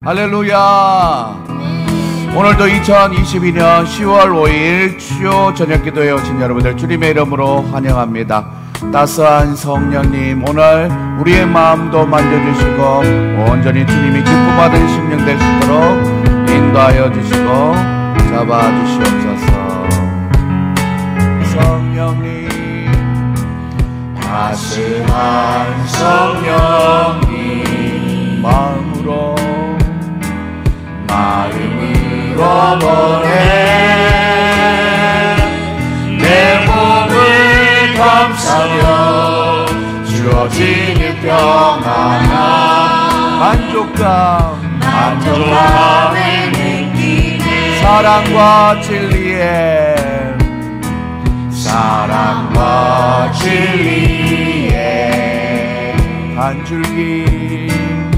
할렐루야. 오늘도 2022년 10월 5일 주요 저녁기도에 오신 여러분들 주님의 이름으로 환영합니다. 따스한 성령님, 오늘 우리의 마음도 만져주시고 온전히 주님이 기쁨받은 심령 될 수 있도록 인도하여 주시고 잡아주시옵소서. 성령님, 따스한 성령님, 마음으로 보내 내 몸을 감싸며 주어지는 평안함, 만족감을 느끼네. 사랑과 진리에 한 줄기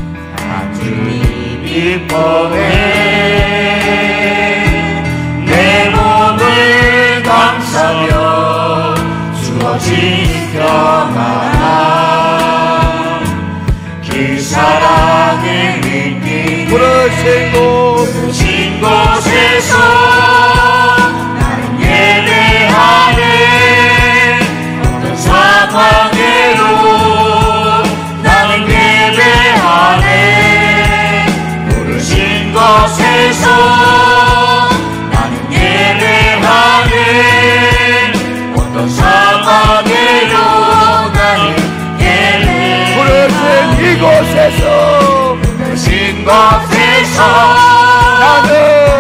기뻐해 내 몸을 감싸며 주어진 평안함, 그 사랑을 느끼네. 부르신 곳에서 나는 예배하네. 어떤 상황에도 나는 예배하네. 부르신 곳에서 나는 예배하네. 어떤 상황에도 나는 예배하네. 부르신 곳에서 나는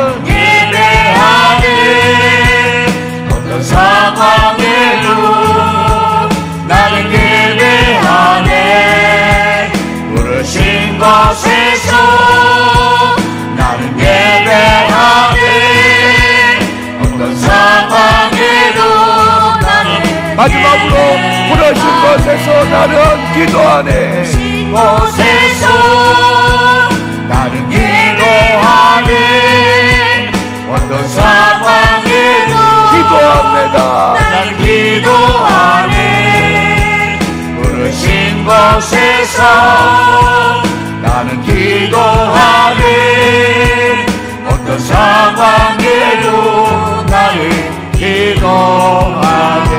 예배하네. 어떤 상황에도 나는 예배하네. 부르신 곳에서 나는 예배하네. 어떤 상황에도 나는 마지막으로 부르신 곳에서 나는 기도하네. 곳에서 나는 기도하네. 어떤 상황에도 기도합니다. 나는 기도하네. 부르신 곳에서 나는 기도하네. 어떤 상황에도 나는 기도하네.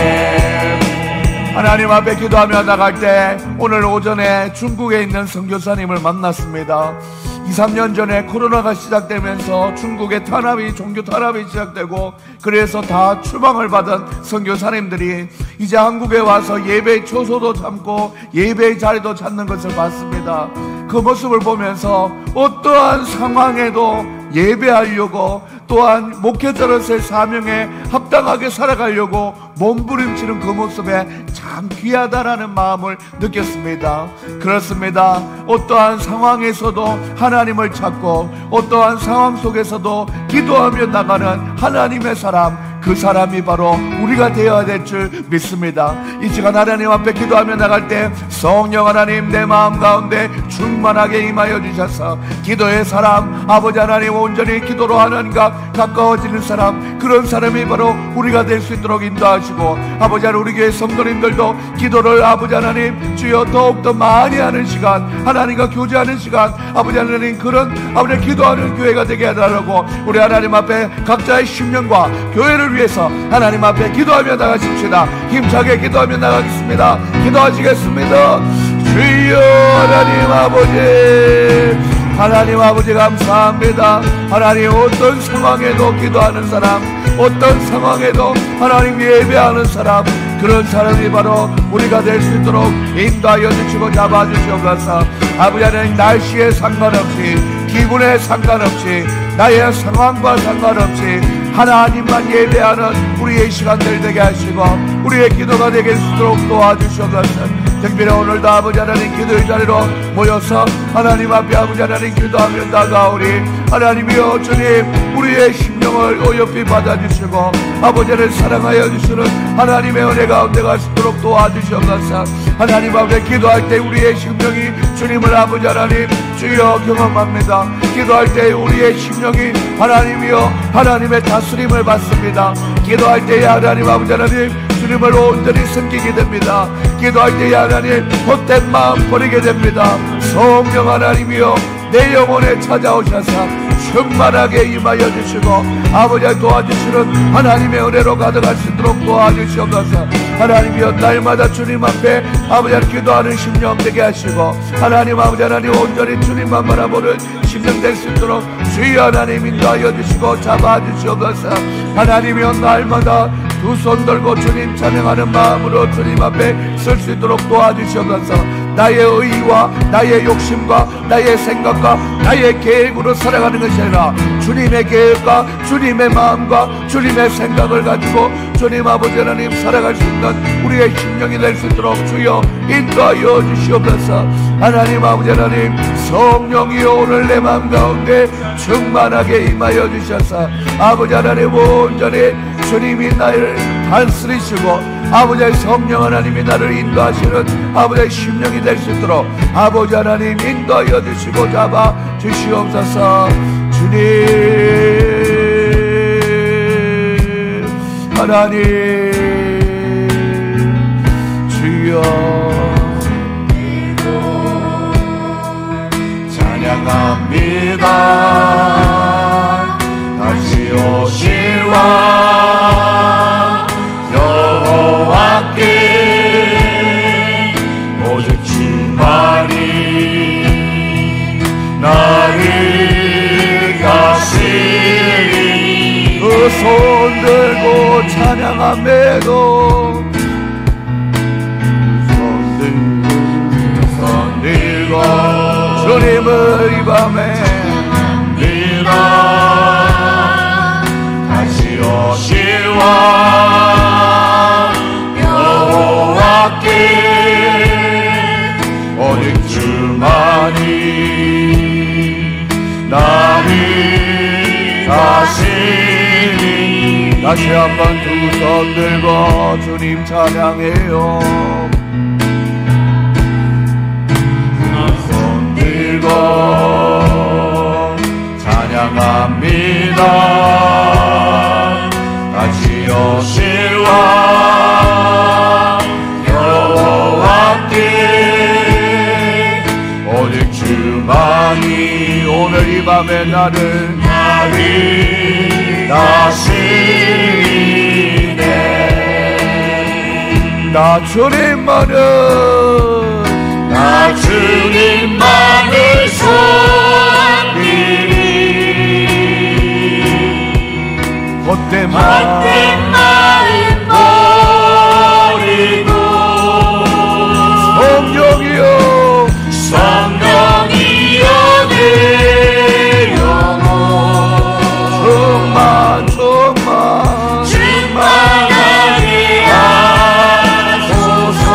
하나님 앞에 기도하며 나갈 때 오늘 오전에 중국에 있는 선교사님을 만났습니다. 2-3년 전에 코로나가 시작되면서 중국의 종교 탄압이 시작되고 그래서 다 추방을 받은 선교사님들이 이제 한국에 와서 예배 초소도 참고 예배의 자리도 찾는 것을 봤습니다. 그 모습을 보면서 어떠한 상황에도 예배하려고, 또한 목회자로서의 사명에 합당하게 살아가려고 몸부림치는 그 모습에 참 귀하다라는 마음을 느꼈습니다. 그렇습니다. 어떠한 상황에서도 하나님을 찾고 어떠한 상황 속에서도 기도하며 나가는 하나님의 사람, 그 사람이 바로 우리가 되어야 될 줄 믿습니다. 이 시간 하나님 앞에 기도하며 나갈 때 성령 하나님 내 마음 가운데 충만하게 임하여 주셔서 기도의 사람, 아버지 하나님 온전히 기도로 하나님과 가까워지는 사람, 그런 사람이 바로 우리가 될 수 있도록 인도하시고, 아버지 하나님 우리 교회 성도님들도 기도를 아버지 하나님 주여 더욱더 많이 하는 시간, 하나님과 교제하는 시간, 아버지 하나님 그런 아버지 기도하는 교회가 되게 해달라고 우리 하나님 앞에 각자의 심령과 교회를 위해서 하나님 앞에 기도하며 나가십시다. 힘차게 기도하며 나가겠습니다. 기도하시겠습니다. 주여 하나님 아버지 감사합니다. 하나님 어떤 상황에도 기도하는 사람, 어떤 상황에도 하나님 예배하는 사람, 그런 사람이 바로 우리가 될 수 있도록 인도하여 주시고 잡아주시옵소서. 아버지 하나님 날씨에 상관없이, 기분에 상관없이, 나의 상황과 상관없이 하나님만 예배하는 우리의 시간들 되게 하시고 우리의 기도가 되게 할 수 있도록 도와주시옵소서. 특별히 오늘도 아버지 하나님 기도의 자리로 모여서 하나님 앞에 아버지 하나님 기도하며 나가오리. 하나님이여 주님, 우리의 심령을 어여삐 받아주시고 아버지를 사랑하여 주시는 하나님의 은혜 가운데 갈 수 있도록 도와주시옵소서. 하나님 앞에 기도할 때 우리의 심령이 주님을 아버지 하나님 주여 경험합니다. 기도할 때 우리의 심령이 하나님이여 하나님의 다스림을 받습니다. 기도할 때에 하나님 아버지 하나님 주님을 온전히 섬기게 됩니다. 기도할 때에 하나님 헛된 마음 버리게 됩니다. 성령 하나님이여 내 영혼에 찾아오셔서 충만하게 임하여 주시고 아버지의 도와주시는 하나님의 은혜로 가득할 수 있도록 도와주시옵소서. 하나님이여 날마다 주님 앞에 아버지 기도하는 심령 되게 하시고 하나님 아버지 하나님 온전히 주님만 바라보는 심령 될 수 있도록 주여 하나님 인도하여 주시고 잡아주시옵소서. 하나님이여 날마다 두 손 들고 주님 찬양하는 마음으로 주님 앞에 설 수 있도록 도와주시옵소서. 나의 의와 나의 욕심과 나의 생각과 나의 계획으로 살아가는 것이 아니라 주님의 계획과 주님의 마음과 주님의 생각을 가지고 주님 아버지 하나님 살아갈 수 있는 우리의 심령이 될 수 있도록 주여 인도하여 주시옵소서. 하나님 아버지 하나님 성령이여 오늘 내 마음 가운데 충만하게 임하여 주셔서 아버지 하나님 온전히 주님이 나를 다스리시고 아버지의 성령 하나님이 나를 인도하시는 아버지의 심령이 될 수 있도록 아버지 하나님 인도하여 주시고 잡아 주시옵소서. 주님 하나님 주여 찬양합니다. 다시 오실 왕 여호와께 오직 주만이 나를 다스리니 그 손 들고 찬양함에도 손 들고 주님을 이 밤에 믿어 다시 오실 왕 여호와께 오직 주만이 나를 다스리니 다시 한번 두 손 들고 주님 찬양해요. 손 들고 찬양합니다. 다시 오실 왕 여호와께 오직 주만이 오늘 이 밤에 나를 다스리네. 나 주님만을 손들이 헛된 마음 버리고 성령이여 내 영혼 충만하게 하소서.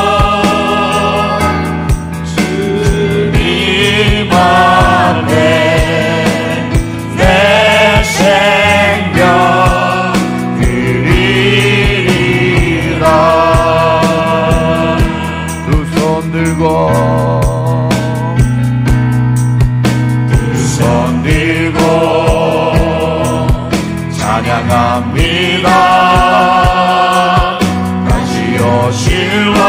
주님 앞에 내 생명 드리리라. 두 손 들고 찬양합니다. 다시 오실 왕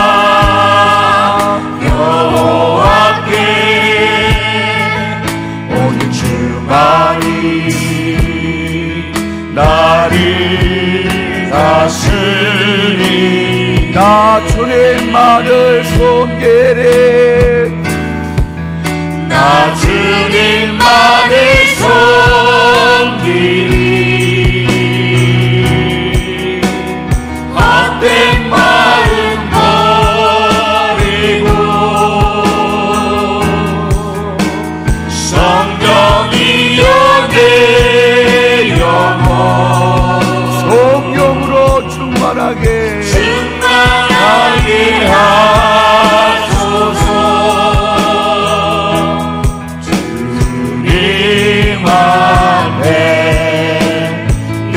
여호와께 오직 주만이 나를 다스리니 나 주님만을 손길에 나 주님만을 손길이 헛된 마음 버리고 성령이여 내 영혼 성령으로 충만하게 하소서. 주님 앞에 내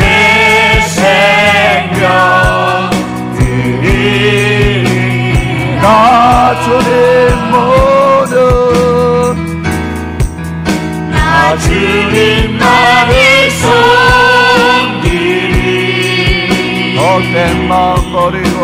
생명 드리리. 나 주님만을 섬기리. 헛된 마음 버리고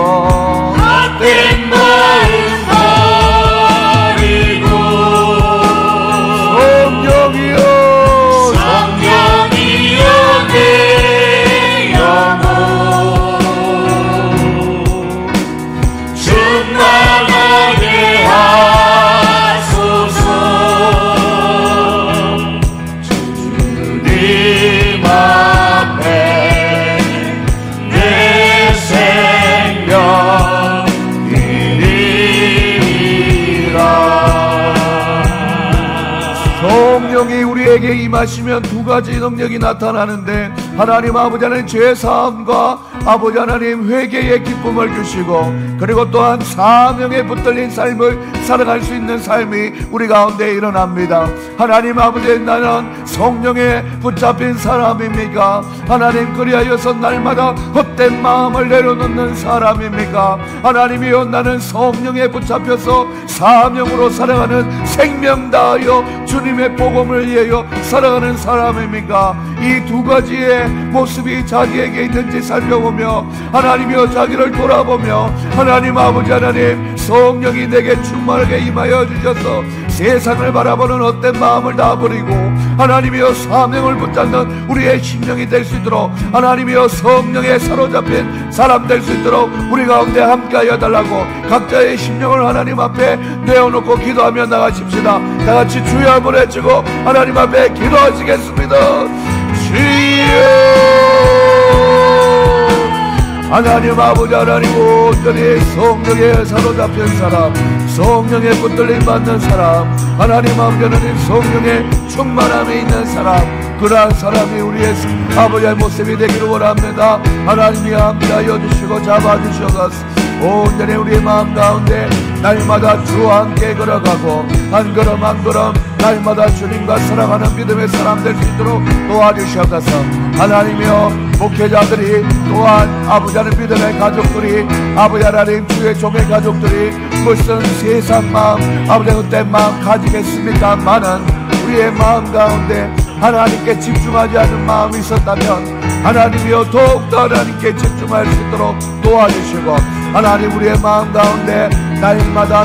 성령이 우리에게 임하시면 두 가지 능력이 나타나는데, 하나님 아버지 하나님 죄사함과 아버지 하나님 회개의 기쁨을 주시고, 그리고 또한 사명에 붙들린 삶을 살아갈 수 있는 삶이 우리 가운데 일어납니다. 하나님 아버지, 나는 성령에 붙잡힌 사람입니까? 하나님, 그리하여서 날마다 헛된 마음을 내려놓는 사람입니까? 하나님이여, 나는 성령에 붙잡혀서 사명으로 살아가는 생명 다하여 주님의 복음을 위하여 살아가는 사람입니까? 이 두 가지의 모습이 자기에게 있는지 살펴보며, 하나님이여, 자기를 돌아보며, 하나님 아버지 하나님, 성령이 내게 충만하게 임하여 주셔서 세상을 바라보는 헛된 마음을 다 버리고 하나님이여 사명을 붙잡는 우리의 심령이 될 수 있도록, 하나님이여 성령에 사로잡힌 사람 될 수 있도록 우리 가운데 함께하여 달라고 각자의 심령을 하나님 앞에 내어놓고 기도하며 나가십시다. 다같이 주여 한번 외치고 하나님 앞에 기도하시겠습니다. 주여, 하나님 아버지 하나님, 온전히 성령에 사로잡힌 사람, 성령에 붙들림 받는 사람, 하나님 아버지 하나님, 성령의 충만함에 있는 사람, 그러한 사람이 우리의 아버지의 모습이 되기를 원합니다. 하나님이 함께하여 주시고 잡아주셔서 온전히 우리의 마음 가운데 날마다 주와 함께 걸어가고 한 걸음 한 걸음 날마다 주님과 살아가는 믿음의 사람 될 수 있도록 도와주시옵소서. 하나님이여, 목회자들이 또한 아버지 하나님 믿음의 가족들이, 아버지 하나님 주의 종의 가족들이 무슨 세상 마음, 아버지 헛된 마음 가지겠습니까마는 우리의 마음 가운데 하나님께 집중하지 않는 마음이 있었다면 하나님이여 더욱더 하나님께 집중할 수 있도록 도와주시고, 하나님 우리의 마음 가운데 날마다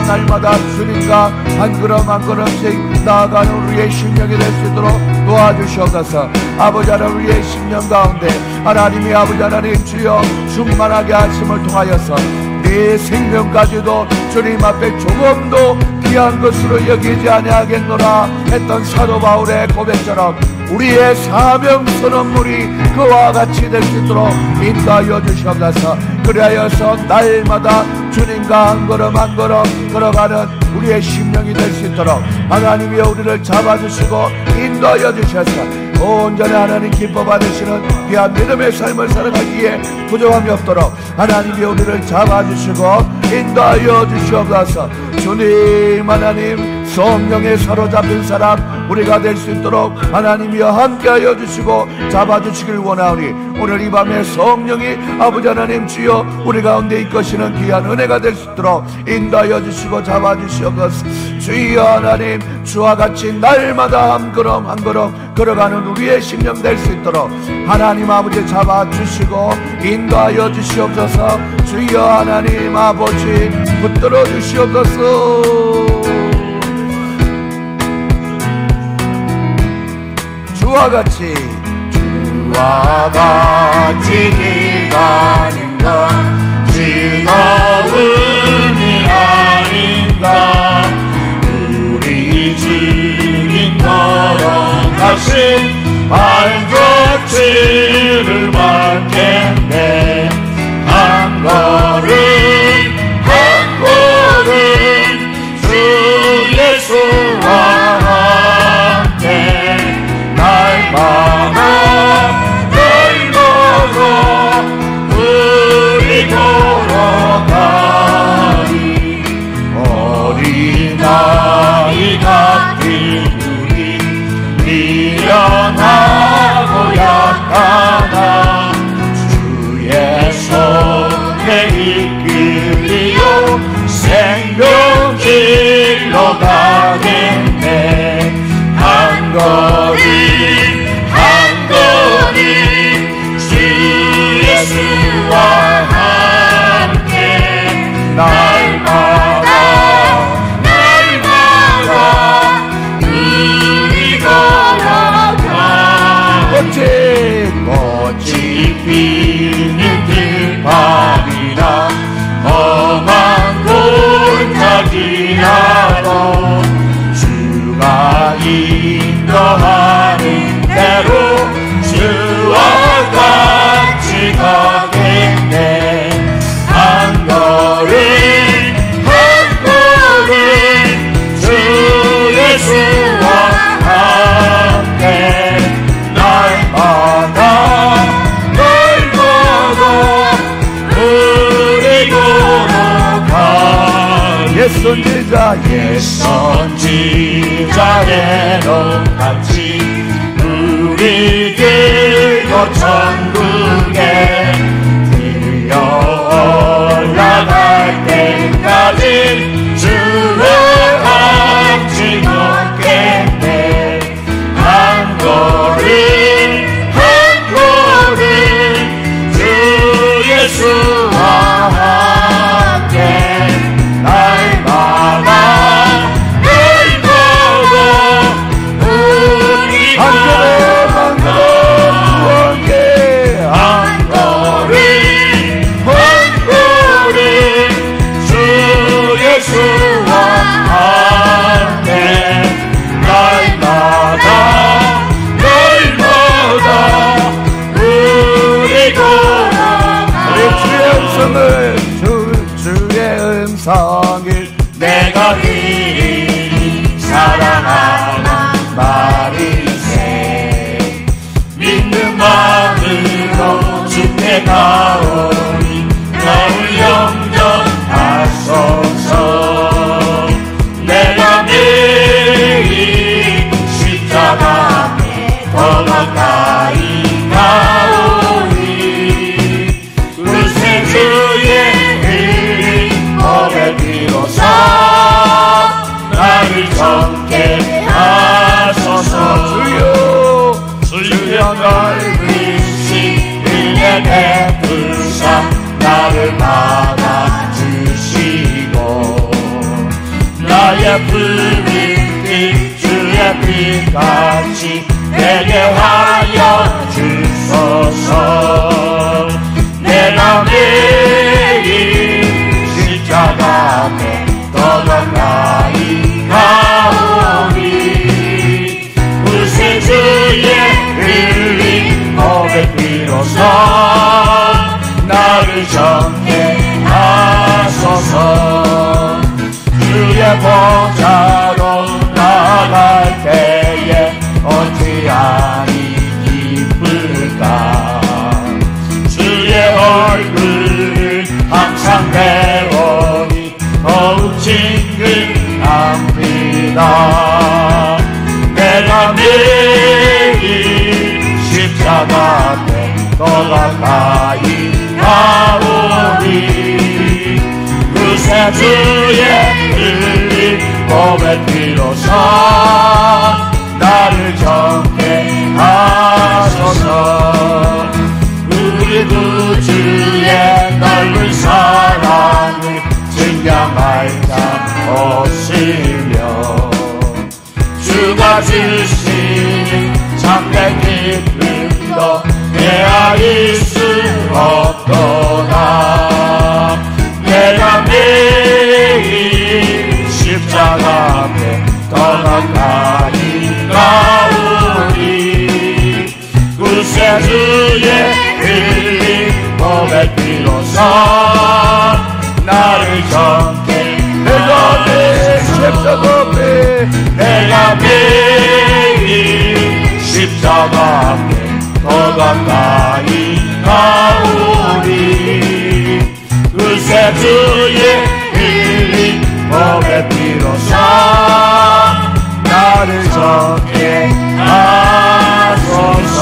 주님과 한 걸음 한 걸음씩 나아가는 우리의 심령이 될 수 있도록 도와주시옵소서. 아버지 하나님, 우리의 심령 가운데 하나님이 아버지 하나님 주여 충만하게 하심을 통하여서 내 생명까지도 주님 앞에 조금도 귀한 것으로 여기지 아니하겠노라 했던 사도 바울의 고백처럼 우리의 사명 선언물이 그와 같이 될 수 있도록 인도하여 주시옵소서. 그리하여서 날마다 주님과 한 걸음 한 걸음 걸어가는 우리의 심령이 될 수 있도록 하나님이여 우리를 잡아주시고 인도하여 주셔서 온전히 하나님 기뻐 받으시는 귀한 믿음의 삶을 살아가기에 부족함이 없도록 하나님이 우리를 잡아주시고 인도하여 주시옵소서. 주님 하나님, 성령에 사로잡힌 사람 우리가 될 수 있도록 하나님이여 함께하여 주시고 잡아주시길 원하오니 오늘 이 밤에 성령이 아버지 하나님 주여 우리 가운데 이끄시는 귀한 은혜가 될 수 있도록 인도하여 주시고 잡아주시옵소서. 주여 하나님, 주와 같이 날마다 한 걸음 한 걸음 걸어가는 우리의 심령 될 수 있도록 하나님 아버지 잡아주시고 인도하여 주시옵소서. 주여 하나님 아버지 붙들어 주시옵소서. 주와 같이 기가는 것 즐거움이 아닌가. 우리 주님 걸어가신 발자취를 밟겠네. 한 걸음 한 걸음 주 예수와 함께 날마다 우리 걸어가니 어린아이 같은 우리 미련하고 약하나 주의 손에 이끌리어 생명길로 가겠네. 한 걸음 한 걸음 주 예수와 함께 날마다 우리 걸어가. 꽃이 피는 들판이나 험한 골짜기라도 주가 인도하는 대로 주와 같이 가겠네. 한 걸음 한 걸음 주 예수와 함께 선지자의 똑같이 우리들도 천국에 들려 올라갈 때까지 주의 함께 걷겠네. 한 걸음 한 걸음 주 예수와 함께 날마다 늘 보고 우리 한 걸음 한 걸음 한 걸음 주 예수와 함께 날마다 우리 걸어가 주의 음성을 내가 미리 사랑하는 말이세. 믿는 마음으로 주께 가오니 나를 영접하소서. 내가 매일 십자가 앞에 더 가까이 가오니 구세주의 흘린 몸의 피로써 나를 정케 하소서. 주여 넓으신 은혜 베푸사 나를 받아주시고 나의 푸른 빛 주의 빛같이 내게 하여 주소서. 내가 매일 십자가 앞에 더 가까이 가오니 구세주의 흘린 몸의 피로써 나를 정케 하소서. 주의 보좌로 나갈 때에 어찌하니 기쁠까. 주의 얼굴을 항상 배우니 더욱 친근합니다. 내가 매일 십자가 앞에 더 가까이 가오니 구세주의 흘린 몸의 피로써 나를 정케 하소서. 우리 구주의 넓은 사랑을 증명할 자 없으며 주가 주시는 참된 기쁨도 헤아릴 수 없도다. 내가 매일 십자가 앞에 더 가까이 가오니 구세주의 흘린 몸의 피로써 나를 정케 내가 매일 십자가 앞에 더 가까이 가오니 구세주의 흘린 몸의 피로써 나를 정케 하소서.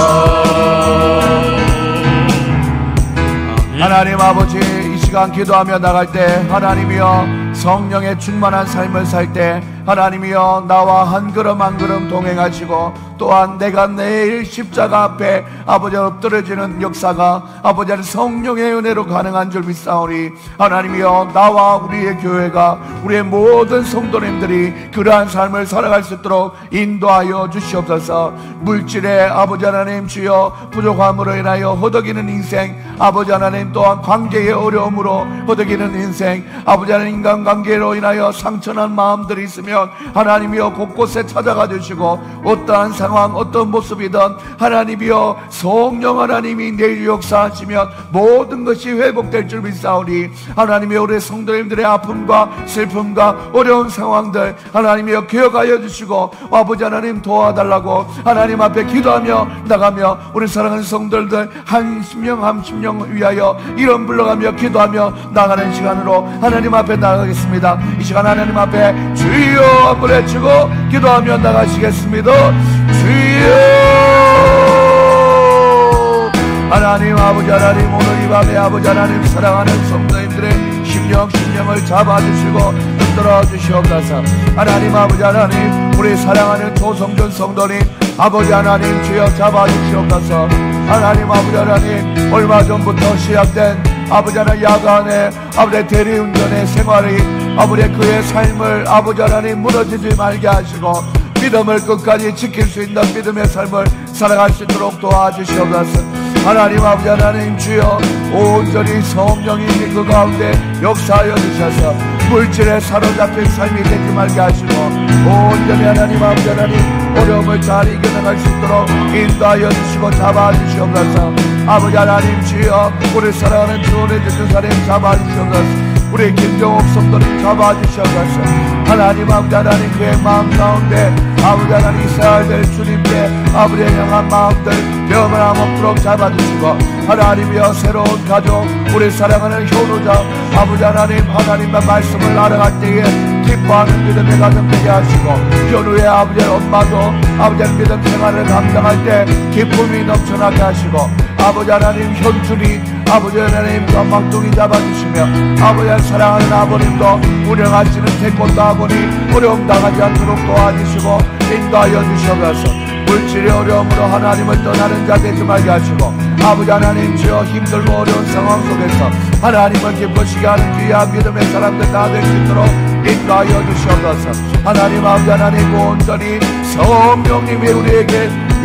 하나님 아버지, 이 시간 기도하며 나갈 때 하나님이여 성령의 충만한 삶을 살 때 하나님이여 나와 한 걸음 한 걸음 동행하시고 또한 내가 내일 십자가 앞에 아버지 엎드려지는 역사가 아버지 성령의 은혜로 가능한 줄 믿사오니 하나님이여 나와 우리의 교회가 우리의 모든 성도님들이 그러한 삶을 살아갈 수 있도록 인도하여 주시옵소서. 물질의 아버지 하나님 주여 부족함으로 인하여 허덕이는 인생 아버지 하나님 또한 관계의 어려움으로 허덕이는 인생 아버지 하나님 인간관계로 인하여 상처난 마음들이 있으며 주시면 하나님이여 곳곳에 찾아가 주시고 어떠한 상황 어떤 모습이든 하나님이여 성령 하나님이 내일 역사하시면 모든 것이 회복될 줄 믿사오니 하나님이여 우리 성도님들의 아픔과 슬픔과 어려운 상황들 하나님이여 기억하여 주시고 아버지 하나님 도와달라고 하나님 앞에 기도하며 나가며 우리 사랑하는 성도들 한 심령 한 심령 위하여 이름 불러가며 기도하며 나가는 시간으로 하나님 앞에 나가겠습니다. 이 시간 하나님 앞에 주여 한번 외치고 기도하며 나가시겠습니다. 주여 하나님 아버지 하나님 오늘 이 밤에 아버지 하나님 사랑하는 성도님들의 심령을 잡아주시고 흔들어 주시옵소서. 하나님 아버지 하나님 우리 사랑하는 조성준 성도님 아버지 하나님 주여 잡아주시옵소서. 하나님 아버지 하나님 얼마 전부터 시작된 아버지 하나님 야간에 아버지 대리운전의 생활이 아버지 그의 삶을 아버지 하나님 무너지지 말게 하시고 믿음을 끝까지 지킬 수 있는 믿음의 삶을 살아갈 수 있도록 도와주시옵소서. 하나님 아버지 하나님 주여 온전히 성령이 그 가운데 역사하여 주셔서 물질에 사로잡힌 삶이 되지 말게 하시고 온전히 하나님 아버지 하나님 어려움을 잘 이겨나갈 수 있도록 인도하여 주시고 잡아주시옵소서. 아버지 하나님 주여 우리 사랑하는 주원의 주사님 잡아주시옵소서. 우리 김정옥 성도님 잡아주시옵소서. 하나님 아버지 하나님 그의 마음 가운데 아버지 하나님 있어야 될 주님께 아버지의 향한 마음들 병을 안 먹도록 잡아주시고 하나님이여 새로운 가족 우리 사랑하는 효도자 아버지 하나님 하나님의 말씀을 알아갈 때에 기뻐하는 믿음의 가정 되게 하시고 현우의 아버지의 엄마도 아버지의 믿음 생활을 감당할 때 기쁨이 넘쳐나게 하시고 아버지 하나님 현준이 아버지 하나님과 막둥이 잡아주시며 아버지 사랑하는 아버님도 운영하시는 태권도 아버니 어려움 당하지 않도록 도와주시고 인도하여 주셔서 물질의 어려움으로 하나님을 떠나는 자 되지 말게 하시고 아버지 하나님 주여 힘들고 어려운 상황 속에서 하나님을 기쁘시게 하는 귀한 믿음의 사람들 다 될 수 있도록 인도하여 주시옵소서. 하나님 아버지 하나님 온전히 성령님이 우리에게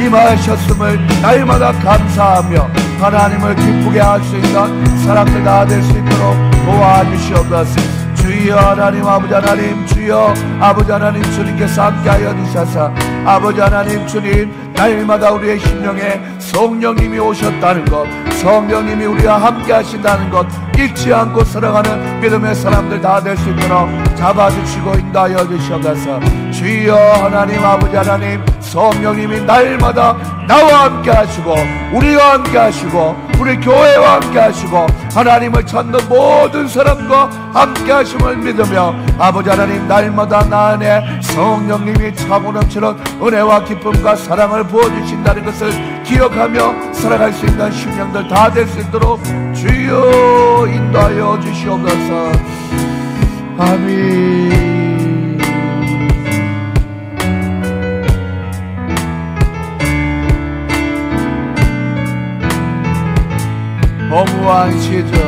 임하셨음을 날마다 감사하며 하나님을 기쁘게 할 수 있는 사람들 다 될 수 있도록 도와주시옵소서. 주여 하나님 아버지 하나님 주여 아버지 하나님 주님께서 함께하여 주셔서 아버지 하나님 주님 날마다 우리의 심령에 성령님이 오셨다는 것 성령님이 우리와 함께 하신다는 것 잊지 않고 살아가는 믿음의 사람들 다 될 수 있도록 잡아주시고 인도하여 주시옵소서. 주여 하나님 아버지 하나님 성령님이 날마다 나와 함께 하시고 우리와 함께 하시고 우리 교회와 함께 하시고 하나님을 찾는 모든 사람과 함께 하심을 믿으며 아버지 하나님 날마다 나 안에 성령님이 차고 넘치는 은혜와 기쁨과 사랑을 부어주신다는 것을 기억하며 살아갈 수 있는 심령들 다 될 수 있도록 주여 인도하여 주시옵소서. 아멘. 허무한 시절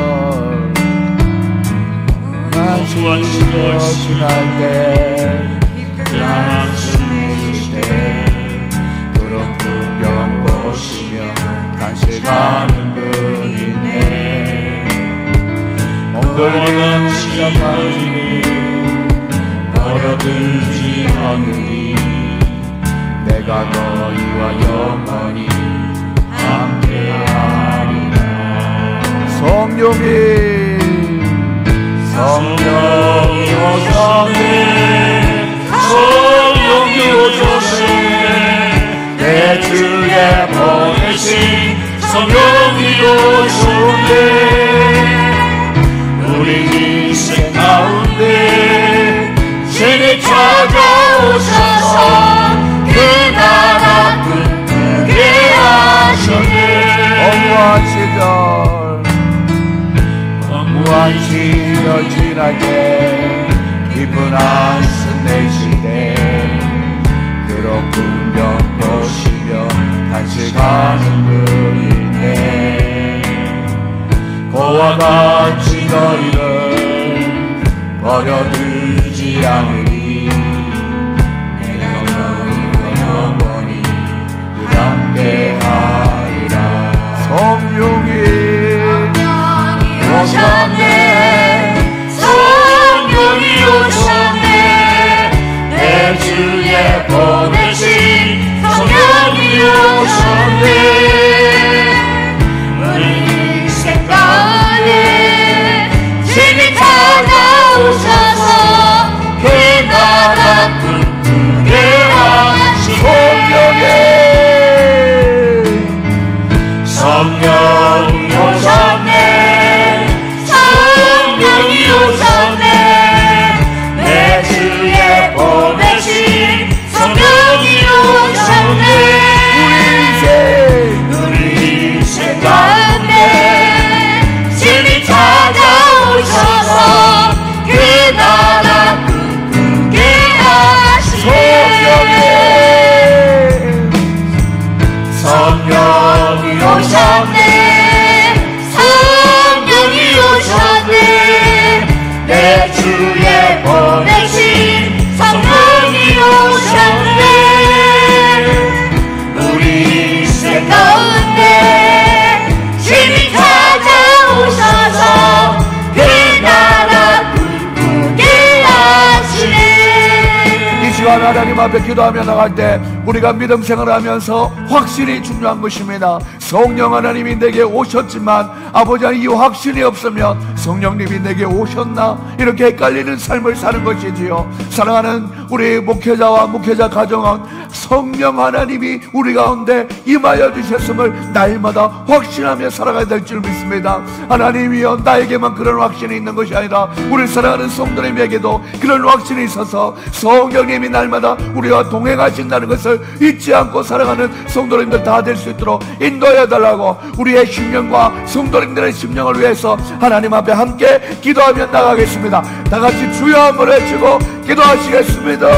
지날 때 한숨 내쉴 때 그런 풍경 보시며 간직하는 분이네. 멍들리는 시간까지 버려들지 않으니 내가 너희와 영원히 함께하리라. 성령이 오셨네 성령이 오셨네 내 주에 보내신 성령이 오셨네 우리 인생 가운데 전에 찾아오셔서 그 나라 꿈꾸게 하셨네. 허무한 시절 허무한 시절 지날 때 기쁜 한숨 내쉴 때 그런 풍경 보시며 간직하는 분인데 그와 같이 너희를 버려두지 않으리 내가 너희와 영원히 함께하리라. 성령이 오셨네 성령이 오셨네 오셨네. 우리 인생 가운데 주님 찾아오셔서 그 나라 꿈꾸게 하시네. 성령이 오셨네. 성령이 오셨네. 내 주에 보내신 성령이 오셨네. 우리 인생 가운데 주님 찾아오셔서 그 나라 꿈꾸게 하시네. 성령이 오셨네. 성령이 오셨네. 내 주에 보내신 성령이 오셨네. 우리 인생 가운데 주님 찾아오셔서 그 나라 꿈꾸게 하시네. 이 시간 하나님 앞에 기도하며 나갈 때 우리가 믿음 생활하면서 확신이 중요한 것입니다. 성령 하나님이 내게 오셨지만 아버지 이 확신이 없으면 성령님이 내게 오셨나 이렇게 헷갈리는 삶을 사는 것이지요. 사랑하는 우리 목회자와 목회자 가정은 성령 하나님이 우리 가운데 임하여 주셨음을 날마다 확신하며 살아가야 될 줄 믿습니다. 하나님이여 나에게만 그런 확신이 있는 것이 아니라 우리 사랑하는 성도님에게도 그런 확신이 있어서 성령님이 날마다 우리와 동행하신다는 것을 잊지 않고 살아가는 성도님들 다 될 수 있도록 인도해 달라고 우리의 심령과 성도님들의 심령을 위해서 하나님 앞에 함께 기도하며 나가겠습니다. 다 같이 주여 한번 외치고 기도하시겠습니다.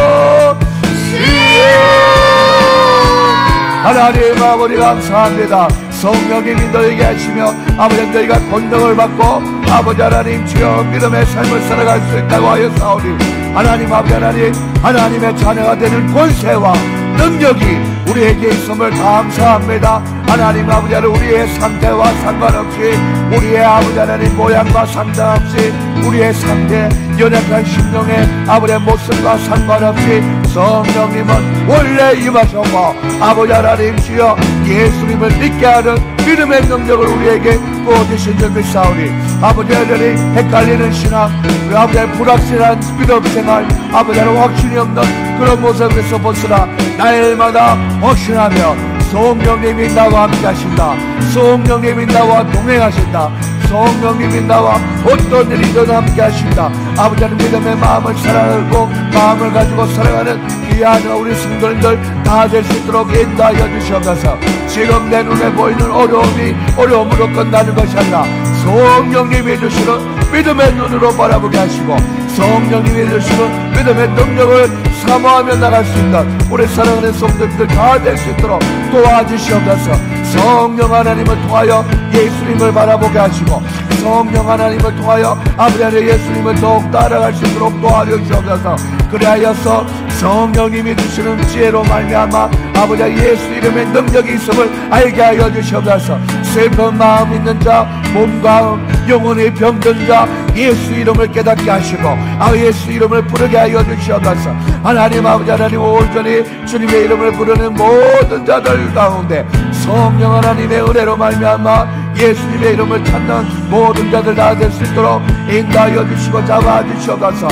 하나님 아버지 감사합니다. 성령님이 너에게 하시며 아버지 너희가 권능을 받고 아버지 하나님 주여 믿음의 삶을 살아갈 수 있다고 하여 사오니 하나님 아버지 하나님 하나님의 자녀가 되는 권세와 능력이 우리에게 있음을 감사합니다. 하나님 아버지 하나님 우리의 상태와 상관없이 우리의 아버지 하나님 모양과 상관없이 우리의 상태 연약한 심령의 아버지의 모습과 상관없이 성령님은 원래 임하셨고 아버지 하나님 주여 예수님을 믿게 하는 믿음의 능력을 우리에게 부어주신 줄 믿사오니 아버지 하나님 헷갈리는 신앙 우리 아버지의 불확실한 믿음 생활 아버지 하나님 확신이 없는 그런 모습에서 벗어나 날마다 확신하며 성령님이 나와 함께 하신다. 성령님이 나와 동행하신다. 성령님이 나와 어떤 일이든 함께 하신다. 아버지 하나님 믿음의 마음을 사랑하고 마음을 가지고 살아가는 귀한 우리 성도님들 다 될 수 있도록 인도하여 주시옵소서. 지금 내 눈에 보이는 어려움이 어려움으로 끝나는 것이 아니라 성령님이 주시는 믿음의 눈으로 바라보게 하시고 성령님이 주시는 믿음의 능력을 사모하며 나갈 수 있는 우리 사랑하는 성도님들 다 될 수 있도록 도와주시옵소서. 성령 하나님을 통하여 예수님을 바라보게 하시고 성령 하나님을 통하여 아버지 하나님 예수님을 더욱 따라갈 수 있도록 도와주시옵소서. 그리하여서 성령님이 주시는 지혜로 말미암아 아버지 예수 이름의 능력이 있음을 알게 하여 주시옵소서. 슬픈 마음 있는 자 몸과 영혼이 병든 자 예수 이름을 깨닫게 하시고 예수 이름을 부르게 하여 주시옵소서. 하나님 아버지 하나님 온전히 주님의 이름을 부르는 모든 자들 가운데 성령 하나님의 은혜로 말미암아 예수님의 이름을 찾는 모든 자들 다 될 수 있도록 인도하여 주시고 잡아주시옵소서.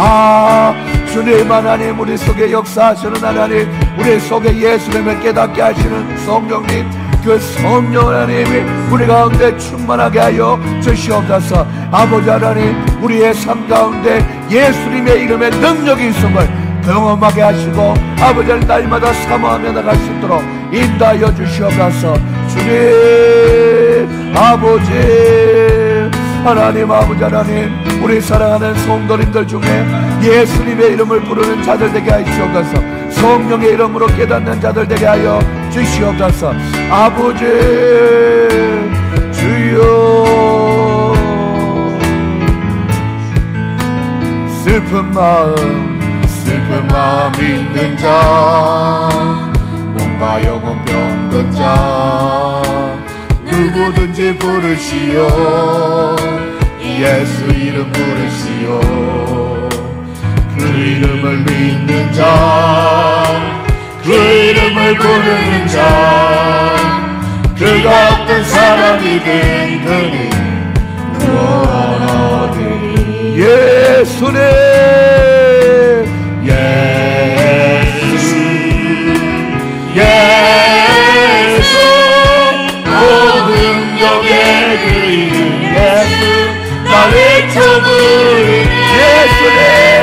주님 하나님 우리 속에 역사하시는 하나님 우리 속에 예수님을 깨닫게 하시는 성령님 그 성령 하나님이 우리 가운데 충만하게 하여 주시옵소서. 아버지 하나님 우리의 삶 가운데 예수님의 이름의 능력이 있음을 경험하게 하시고 아버지를 날마다 사모하며 나갈 수 있도록 인도하여 주시옵소서. 주님 아버지 하나님 아버지 하나님 우리 사랑하는 성도님들 중에 예수님의 이름을 부르는 자들 되게 하시옵소서. 성령의 이름으로 깨닫는 자들 되게 하여 주시옵소서. 아버지 주여 슬픈 마음 있는 자 몸과 영혼 병든 자 누구든지 부르시오. 예수 이름 부르시오. 그 이름을 믿는 자 그 이름을 부르는 자 그가 어떤 사람이든 그는 구원 얻으리. 예수님 예수 모든 역의 그 이름 예수 나를 저부르네. 예수님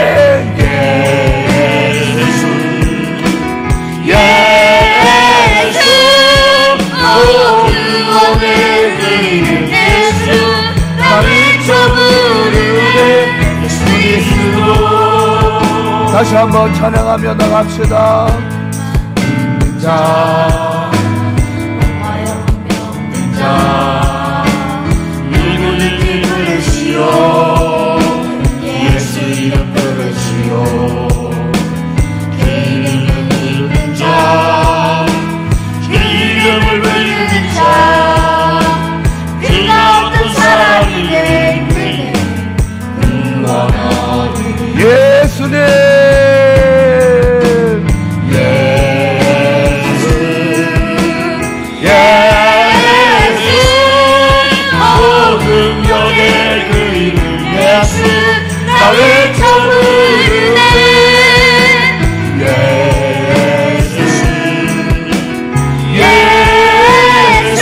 예수 모든 원의 그 이름 예수 나를 저부르네. 예수 그리스도. 다시 한번 찬양하며 나갑시다. 자 자, 누구 이름 부르시오. 예수 이름 부르시오. 그 이름을 부르는 자, 그 이름을 부르는 자 그가 어떤 사람이든 그는 구원 얻으리. 예수님 나를 저부르네. 예수 예수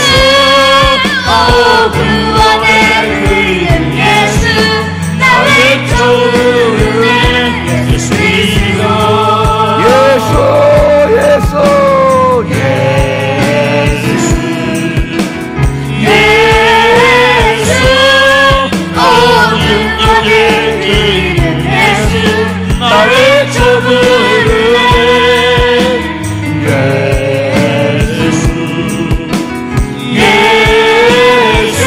구원의 그 이름 예수 나를 저부르네. 예수 그리스도. 예수 예수 나를 저부르네. 예수 예수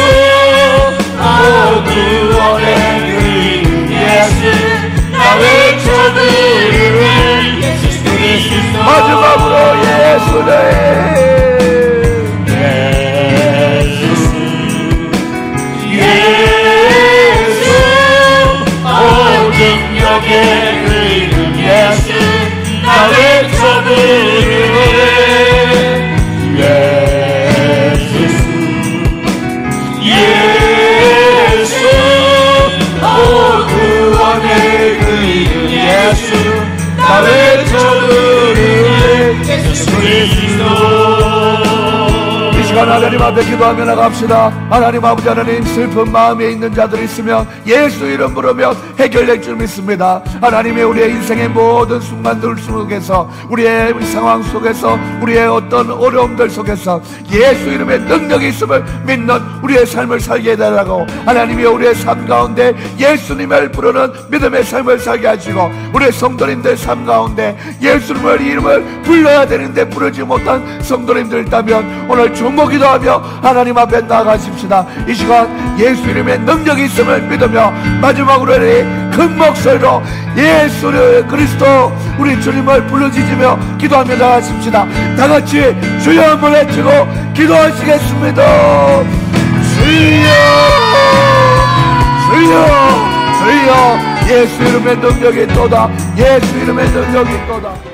구원의 그 이름 예수 나를 저부르네. 예수 그리스도. 마지막으로 예수님 예수 모든 역의 그 이름 예수 나를 저부르네. 예수 예수 구원의 그 이름 예수 나를 저부르네. 예수 그리스도. 이 시간 하나님 앞에 기도하며 나갑시다. 하나님 아버지 하나님 슬픈 마음에 있는 자들이 있으면 예수 이름 부르며 해결될 줄 믿습니다. 하나님의 우리의 인생의 모든 순간들 속에서 우리의 상황 속에서 우리의 어떤 어려움들 속에서 예수 이름의 능력이 있음을 믿는 우리의 삶을 살게 해달라고 하나님이 우리의 삶 가운데 예수님을 부르는 믿음의 삶을 살게 하시고 우리의 성도님들 삶 가운데 예수님을 이름을 불러야 되는데 부르지 못한 성도님들 있다면 오늘 주목기도 하며 하나님 앞에 나아가십시다. 이 시간 예수 이름의 능력이 있음을 믿으며 마지막으로 큰 목소리로 예수 그리스도 우리 주님을 부르짖으며 기도하며 나아가십시다. 다같이 주여 한번 외치고 기도하시겠습니다. 주여 주여 주여 예수 이름의 능력이 있도다. 예수 이름의 능력이 있도다.